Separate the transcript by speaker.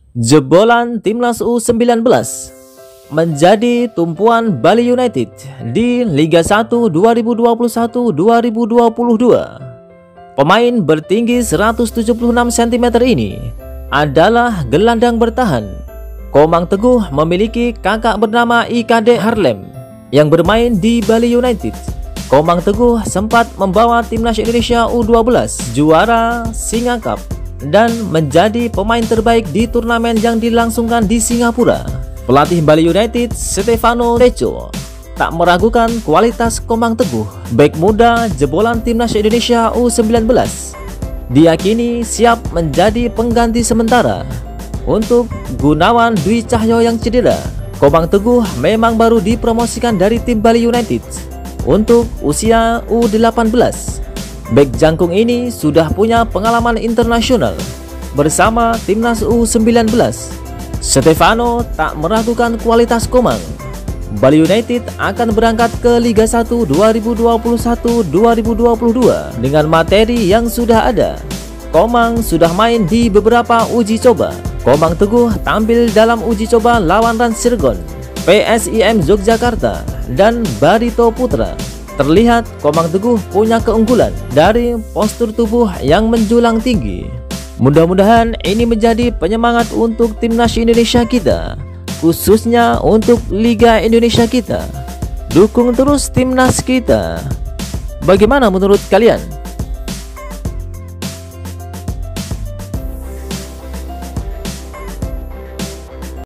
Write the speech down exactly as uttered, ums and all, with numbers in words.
Speaker 1: Jebolan Timnas U sembilan belas menjadi tumpuan Bali United di Liga satu dua ribu dua puluh satu dua ribu dua puluh dua. Pemain bertinggi seratus tujuh puluh enam sentimeter ini adalah gelandang bertahan. Komang Teguh memiliki kakak bernama I K D Harlem yang bermain di Bali United. Komang Teguh sempat membawa timnas Indonesia U dua belas juara Singa Cup dan menjadi pemain terbaik di turnamen yang dilangsungkan di Singapura. Pelatih Bali United, Stefano Teco, tak meragukan kualitas Komang Teguh, bek muda jebolan timnas Indonesia U sembilan belas. Dia kini siap menjadi pengganti sementara untuk Gunawan Dwi Cahyo yang cedera. Komang Teguh memang baru dipromosikan dari tim Bali United untuk usia U delapan belas. Bek jangkung ini sudah punya pengalaman internasional bersama timnas U sembilan belas. Stefano tak meragukan kualitas Komang. Bali United akan berangkat ke Liga satu dua ribu dua puluh satu dua ribu dua puluh dua dengan materi yang sudah ada. Komang sudah main di beberapa uji coba. Komang Teguh tampil dalam uji coba lawan Rans Cilegon, P S I M Yogyakarta, dan Barito Putra. Terlihat Komang Teguh punya keunggulan dari postur tubuh yang menjulang tinggi. Mudah-mudahan ini menjadi penyemangat untuk timnas Indonesia kita, khususnya untuk Liga Indonesia kita. Dukung terus timnas kita. Bagaimana menurut kalian?